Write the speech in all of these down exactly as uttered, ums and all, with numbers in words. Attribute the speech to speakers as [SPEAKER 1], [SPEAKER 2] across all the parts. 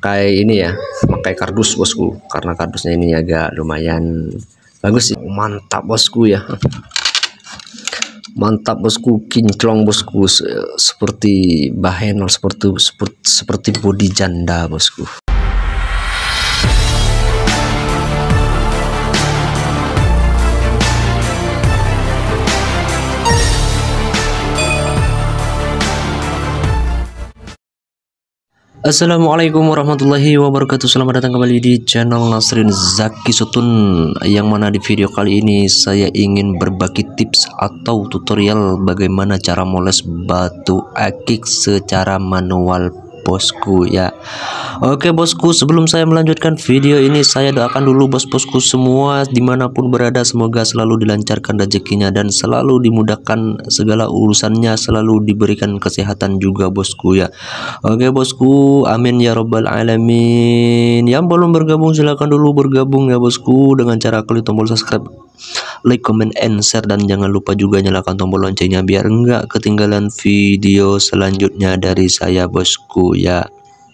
[SPEAKER 1] pakai ini ya, pakai kardus bosku, karena kardusnya ini agak lumayan bagus sih. Mantap bosku ya, mantap bosku, kinclong bosku, seperti bahenol, seperti seperti seperti bodi janda bosku. Assalamualaikum warahmatullahi wabarakatuh. Selamat datang kembali di channel Nasrin Zaki Sutun, yang mana di video kali ini saya ingin berbagi tips atau tutorial bagaimana cara moles batu akik secara manual bosku ya. Oke bosku, sebelum saya melanjutkan video ini, saya doakan dulu bos-bosku semua dimanapun berada, semoga selalu dilancarkan rezekinya dan selalu dimudahkan segala urusannya, selalu diberikan kesehatan juga bosku ya. Oke bosku, amin ya robbal alamin. Yang belum bergabung silahkan dulu bergabung ya bosku, dengan cara klik tombol subscribe, like, comment, and share, dan jangan lupa juga nyalakan tombol loncengnya biar enggak ketinggalan video selanjutnya dari saya bosku ya.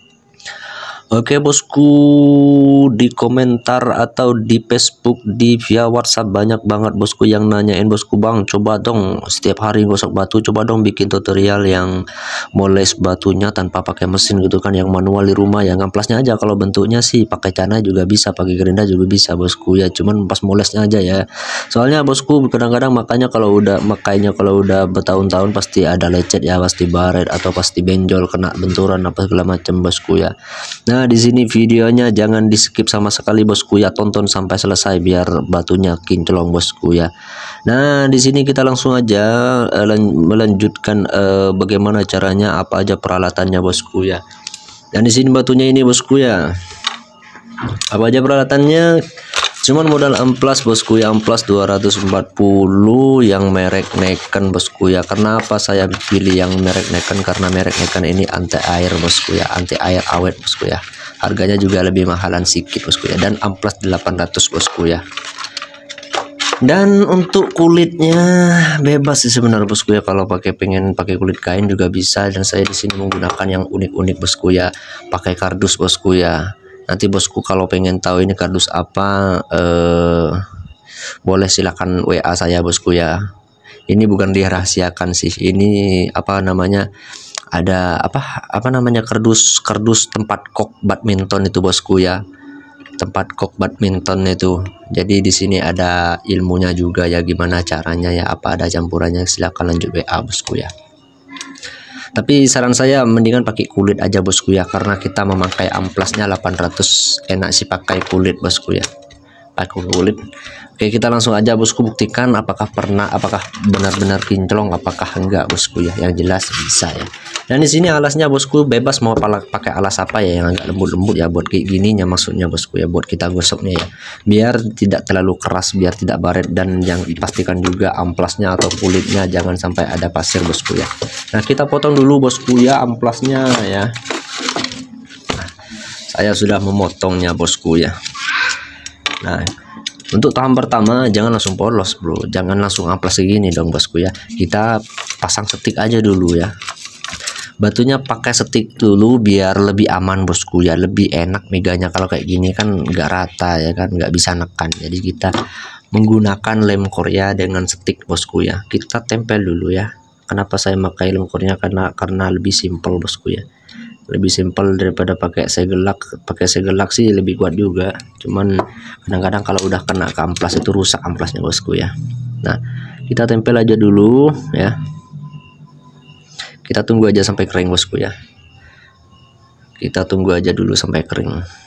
[SPEAKER 1] Oke bosku, di komentar atau di Facebook, di via WhatsApp banyak banget bosku yang nanyain, bosku bang coba dong setiap hari gosok batu, coba dong bikin tutorial yang moles batunya tanpa pakai mesin gitu kan, yang manual di rumah, yang amplasnya aja. Kalau bentuknya sih pakai cana juga bisa, pakai gerinda juga bisa bosku ya, cuman pas molesnya aja ya. Soalnya bosku kadang-kadang makanya kalau udah makainya kalau udah bertahun-tahun pasti ada lecet ya, pasti baret atau pasti benjol, kena benturan apa segala macam bosku ya. Nah di sini videonya jangan di skip sama sekali bosku ya, tonton sampai selesai biar batunya kinclong bosku ya. Nah di sini kita langsung aja uh, melanjutkan uh, bagaimana caranya, apa aja peralatannya bosku ya. Dan di sini batunya ini bosku ya, apa aja peralatannya, cuman modal amplas bosku ya, amplas dua ratus empat puluh yang merek Neken bosku ya. Kenapa saya pilih yang merek Neken? Karena merek Neken ini anti air bosku ya, anti air awet bosku ya. Harganya juga lebih mahalan sedikit bosku ya, dan amplas delapan ratus bosku ya. Dan untuk kulitnya bebas sih sebenarnya bosku ya, kalau pakai pengen pakai kulit kain juga bisa, dan saya di sini menggunakan yang unik-unik bosku ya, pakai kardus bosku ya. Nanti bosku kalau pengen tahu ini kardus apa, eh, boleh silakan W A saya bosku ya. Ini bukan dirahasiakan sih, ini apa namanya, ada apa apa namanya kardus kardus tempat kok badminton itu bosku ya, tempat kok badminton itu. Jadi di sini ada ilmunya juga ya, gimana caranya ya, apa ada campurannya, silakan lanjut W A bosku ya. Tapi saran saya mendingan pakai kulit aja bosku ya, karena kita memakai amplasnya delapan ratus, enak sih pakai kulit bosku ya, pakai kulit. Oke kita langsung aja bosku, buktikan apakah pernah, apakah benar-benar kinclong, apakah enggak bosku ya. Yang jelas bisa ya. Dan di sini alasnya bosku bebas mau pakai alas apa ya, yang agak lembut-lembut ya, buat kayak gininya maksudnya bosku ya, buat kita gosoknya ya, biar tidak terlalu keras, biar tidak baret, dan yang dipastikan juga amplasnya atau kulitnya jangan sampai ada pasir bosku ya. Nah kita potong dulu bosku ya amplasnya ya. Nah, saya sudah memotongnya bosku ya. Nah untuk tahap pertama jangan langsung polos bro, jangan langsung amplas segini dong bosku ya, kita pasang setik aja dulu ya. Batunya pakai setik dulu biar lebih aman bosku ya, lebih enak meganya. Kalau kayak gini kan nggak rata ya kan, nggak bisa nekan. Jadi kita menggunakan lem Korea dengan setik bosku ya, kita tempel dulu ya. Kenapa saya pakai lem Korea? Karena karena lebih simpel bosku ya, lebih simpel daripada pakai segelak. Pakai segelak sih lebih kuat juga, cuman kadang-kadang kalau udah kena ke amplas itu rusak amplasnya bosku ya. Nah kita tempel aja dulu ya, kita tunggu aja sampai kering bosku ya, kita tunggu aja dulu sampai kering.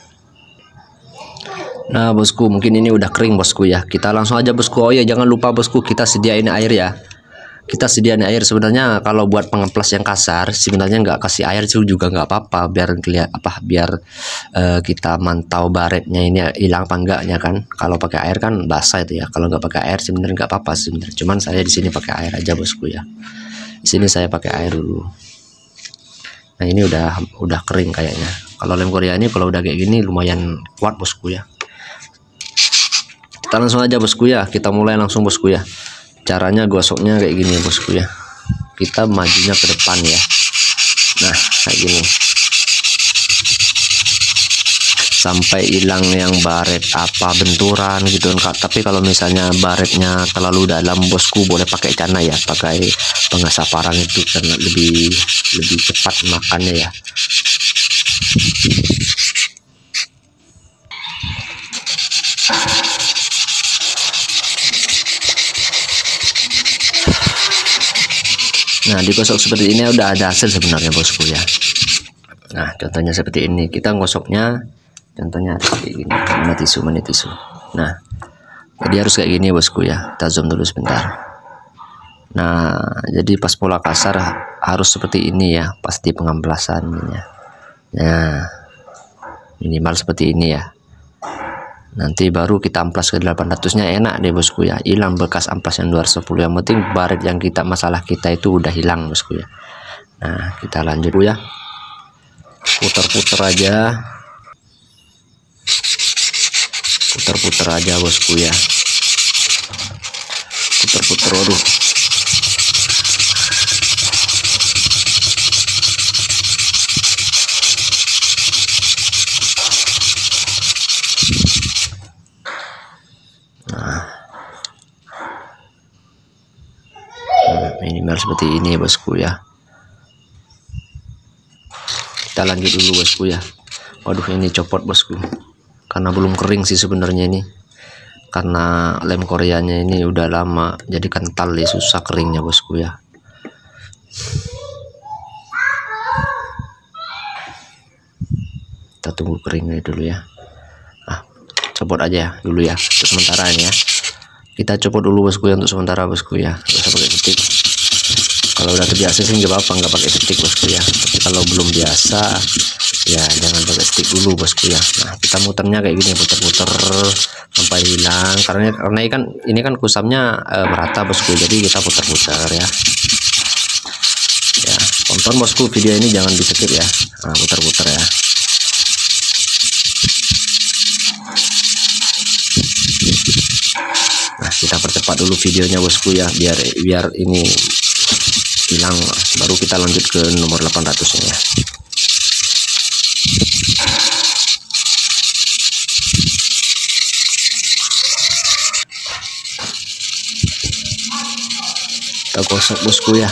[SPEAKER 1] Nah bosku mungkin ini udah kering bosku ya, kita langsung aja bosku. Oh ya jangan lupa bosku, kita sediain air ya, kita sediain air. Sebenarnya kalau buat pengamplas yang kasar sebenarnya nggak kasih air itu juga nggak apa-apa, biar lihat apa biar uh, kita mantau baretnya ini hilang apa enggaknya kan. Kalau pakai air kan basah itu ya, kalau nggak pakai air sebenarnya nggak apa-apa sebenarnya, cuman saya di sini pakai air aja bosku ya. Di sini saya pakai air dulu. Nah ini udah udah kering kayaknya. Kalau lem Korea ini kalau udah kayak gini lumayan kuat bosku ya. Kita langsung aja bosku ya, kita mulai langsung bosku ya. Caranya gosoknya kayak gini bosku ya, kita majunya ke depan ya. Nah kayak gini. sampai hilang yang baret apa benturan gitu kan. Tapi kalau misalnya baretnya terlalu dalam bosku, boleh pakai cana ya, pakai pengasap parang itu karena lebih lebih cepat makannya ya. Nah, digosok seperti ini udah ada hasil sebenarnya bosku ya. Nah, contohnya seperti ini. Kita gosoknya contohnya harus kayak gini. Mana tisu, mana tisu. Nah, jadi harus kayak gini bosku ya. Kita zoom dulu sebentar. Nah, jadi pas pola kasar harus seperti ini ya, pasti pengamplasannya. Nah, minimal seperti ini ya. Nanti baru kita amplas ke delapan ratus nya, enak deh bosku ya, hilang bekas amplas yang dua ratus sepuluh. Yang penting baret yang kita masalah kita itu udah hilang bosku ya. Nah, kita lanjut ya, putar-putar aja, putar-putar aja bosku ya, putar-putar. Waduh, minimal seperti ini bosku ya. Kita lanjut dulu bosku ya. Waduh, ini copot bosku karena belum kering sih sebenarnya ini, karena lem koreanya ini udah lama jadi kental ya, susah keringnya bosku ya. Kita tunggu keringnya dulu ya. Ah, copot aja ya dulu ya untuk sementara ini ya. Kita copot dulu bosku ya untuk sementara bosku ya, nggak usah pakai stick. Kalau udah terbiasa sih nggak apa-apa, nggak pakai stick bosku ya. Tapi kalau belum biasa ya jangan pakai stick dulu bosku ya. Nah, kita muternya kayak gini, puter-puter sampai hilang, karena karena ikan ini kan kusamnya e, merata bosku, jadi kita putar-putar ya. Ya, tonton bosku video ini, jangan di skip ya. Nah, putar-putar ya. Nah, kita percepat dulu videonya bosku ya, biar biar ini hilang, baru kita lanjut ke nomor delapan ratus nya ya. Kita gosok bosku ya.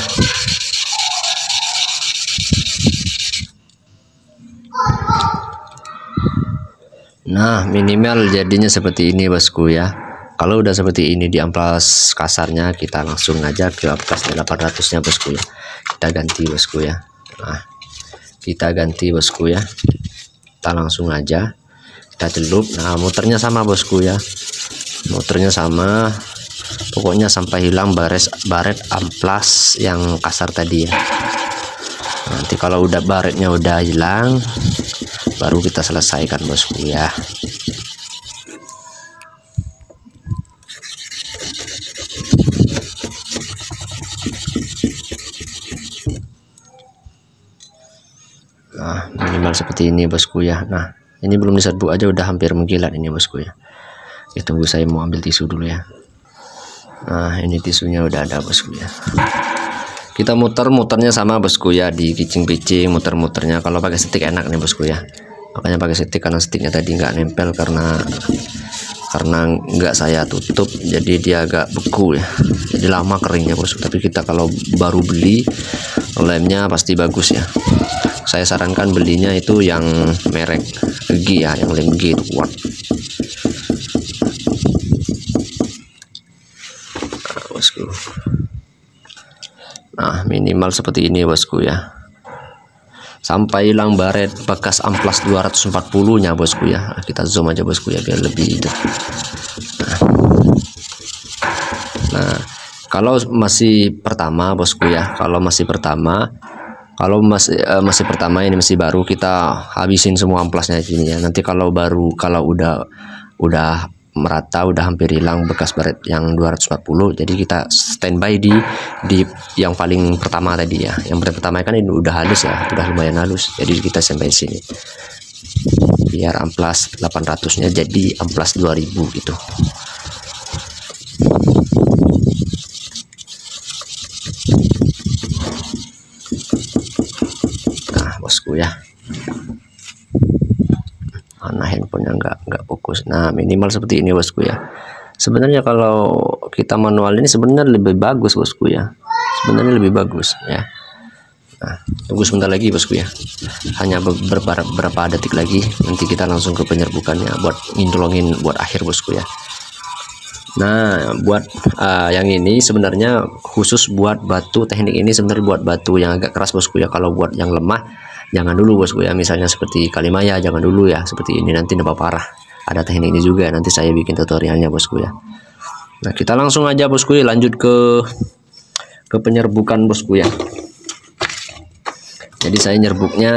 [SPEAKER 1] Nah, minimal jadinya seperti ini bosku ya. Kalau udah seperti ini di amplas kasarnya, kita langsung aja ke amplas delapan ratus nya bosku ya. Kita ganti bosku ya. Nah, kita ganti bosku ya. Kita langsung aja kita celup. Nah, muternya sama bosku ya. Muternya sama. Pokoknya sampai hilang baret baret amplas yang kasar tadi ya. Nanti kalau udah baretnya udah hilang, baru kita selesaikan bosku ya. Nah, minimal seperti ini bosku ya. Nah, ini belum diserbuk aja udah hampir mengkilat ini bosku ya. Ya, tunggu saya mau ambil tisu dulu ya. Nah, ini tisunya udah ada bosku ya. Kita muter-muternya sama bosku ya, di picing-picing muter-muternya. Kalau pakai stick enak nih bosku ya. Makanya pakai stick, karena sticknya tadi nggak nempel karena karena nggak saya tutup, jadi dia agak beku ya. Jadi lama keringnya bosku. Tapi kita kalau baru beli lemnya pasti bagus ya. Saya sarankan belinya itu yang merek G ya, yang lem G itu kuat. Nah, bosku. Nah, minimal seperti ini bosku ya. Sampai hilang baret bekas amplas dua ratus empat puluh nya bosku ya. Nah, kita zoom aja bosku ya biar lebih itu. Nah, nah, kalau masih pertama bosku ya, kalau masih pertama Kalau masih uh, masih pertama ini masih baru, kita habisin semua amplasnya ini ya. Nanti kalau baru kalau udah udah merata, udah hampir hilang bekas baret yang dua ratus empat puluh, jadi kita standby di di yang paling pertama tadi ya. Yang pertama kan ini udah halus ya, udah lumayan halus. Jadi kita sampai sini. Biar amplas delapan ratus nya jadi amplas dua ribu gitu. Bosku ya. Mana handphonenya nggak nggak fokus. Nah minimal seperti ini bosku ya. Sebenarnya kalau kita manual ini sebenarnya lebih bagus bosku ya. Sebenarnya lebih bagus ya. Nah, tunggu sebentar lagi bosku ya. Hanya beberapa berapa detik lagi nanti kita langsung ke penyerbukannya buat ngintolongin buat akhir bosku ya. Nah buat uh, yang ini sebenarnya khusus buat batu, teknik ini sebenarnya buat batu yang agak keras bosku ya. Kalau buat yang lemah jangan dulu bosku ya, misalnya seperti kalimaya jangan dulu ya, seperti ini nanti nambah parah. Ada teknik ini juga, nanti saya bikin tutorialnya bosku ya. Nah kita langsung aja bosku ya, lanjut ke ke penyerbukan bosku ya. Jadi saya nyerbuknya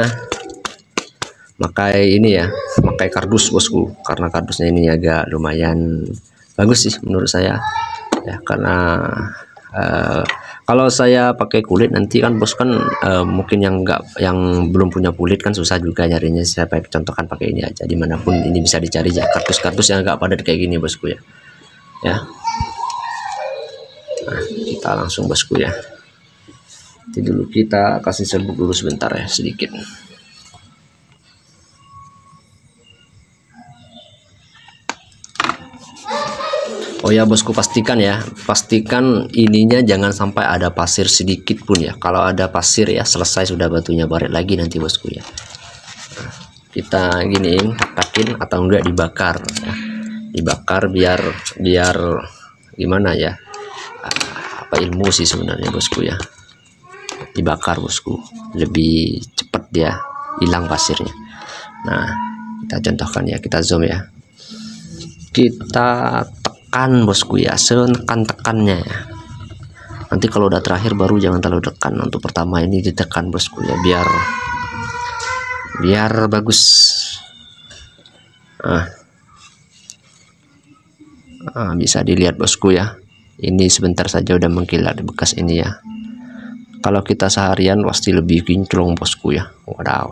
[SPEAKER 1] pakai ini ya, pakai kardus bosku, karena kardusnya ini agak lumayan bagus sih menurut saya ya, karena uh, kalau saya pakai kulit nanti kan bos kan uh, mungkin yang enggak, yang belum punya kulit kan susah juga nyarinya. Saya contohkan pakai ini aja, dimanapun ini bisa dicari ya, kardus-kardus yang agak padat kayak gini bosku ya. Ya, nah, kita langsung bosku ya. Nanti dulu kita kasih serbuk dulu sebentar ya, sedikit. Oh ya bosku, pastikan ya, pastikan ininya jangan sampai ada pasir sedikit pun ya. Kalau ada pasir ya selesai sudah, batunya baret lagi nanti bosku ya. Nah, kita giniin, tatakin atau enggak dibakar ya. Dibakar biar biar gimana ya, apa ilmu sih sebenarnya bosku ya. Dibakar bosku lebih cepat dia hilang pasirnya. Nah kita contohkan ya, kita zoom ya, kita tekan bosku ya, senekan-tekannya ya. Nanti kalau udah terakhir baru jangan terlalu tekan. Untuk pertama ini ditekan bosku ya, biar biar bagus. Nah, nah bisa dilihat bosku ya, ini sebentar saja udah mengkilat bekas ini ya. Kalau kita seharian pasti lebih kinclong bosku ya. Wadaw,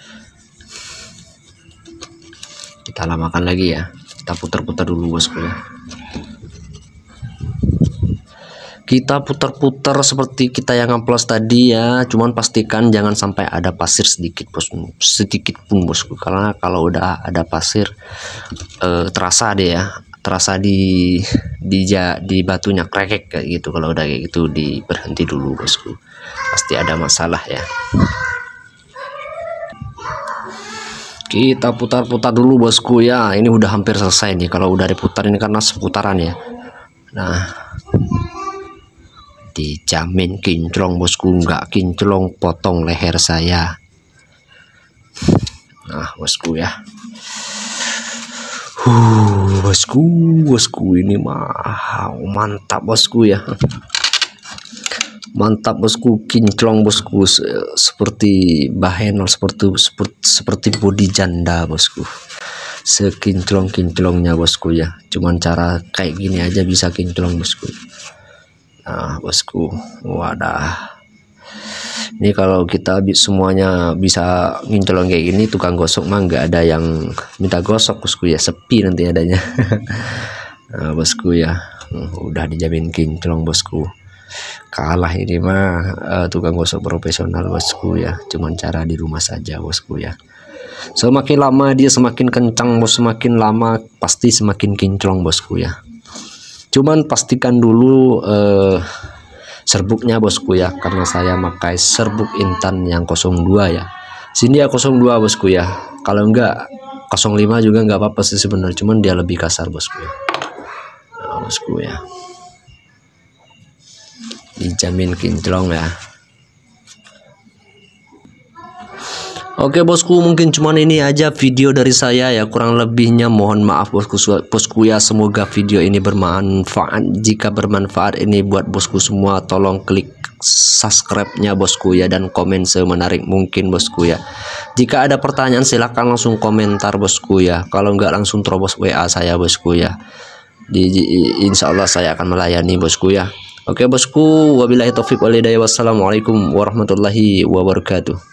[SPEAKER 1] kita lamakan lagi ya, kita putar-putar dulu bosku ya. Kita putar-putar seperti kita yang amplas tadi ya, cuman pastikan jangan sampai ada pasir sedikit bosku, sedikit pun bosku, karena kalau udah ada pasir eh, terasa deh ya, terasa di di di batunya krekek kayak gitu. Kalau udah kayak gitu di berhenti dulu bosku, pasti ada masalah ya. Kita putar-putar dulu bosku ya, ini udah hampir selesai nih kalau udah diputar ini, karena seputaran ya. Nah dijamin kinclong bosku, nggak kinclong potong leher saya. Nah bosku ya, uh, bosku bosku ini mah mantap bosku ya, mantap bosku, kinclong bosku, seperti bahenol, seperti seperti seperti body janda bosku, sekinclong-kinclongnya bosku ya. Cuman cara kayak gini aja bisa kinclong bosku. Nah bosku, wadah, ini kalau kita semuanya bisa nginclong kayak gini, tukang gosok mah nggak ada yang minta gosok bosku ya, sepi nanti adanya. Nah bosku ya, udah dijamin kinclong bosku. Kalah ini mah uh, tukang gosok profesional bosku ya, cuman cara di rumah saja bosku ya. Semakin lama dia semakin kencang bos, semakin lama pasti semakin kinclong bosku ya. Cuman pastikan dulu uh, serbuknya bosku ya, karena saya pakai serbuk Intan yang nol dua ya. Sini ya nol dua bosku ya, kalau enggak nol lima juga enggak apa-apa sih sebenarnya, cuman dia lebih kasar bosku ya. Nah, bosku ya, dijamin kinclong ya. Oke bosku, mungkin cuman ini aja video dari saya ya, kurang lebihnya mohon maaf bosku bosku ya. Semoga video ini bermanfaat. Jika bermanfaat ini buat bosku semua, tolong klik subscribe-nya bosku ya, dan komen semenarik mungkin bosku ya. Jika ada pertanyaan silahkan langsung komentar bosku ya, kalau enggak langsung terobos W A saya bosku ya. Di, di insya Allah saya akan melayani bosku ya. Oke bosku, wabillahi taufiq wal hidayah, wassalamualaikum warahmatullahi wabarakatuh.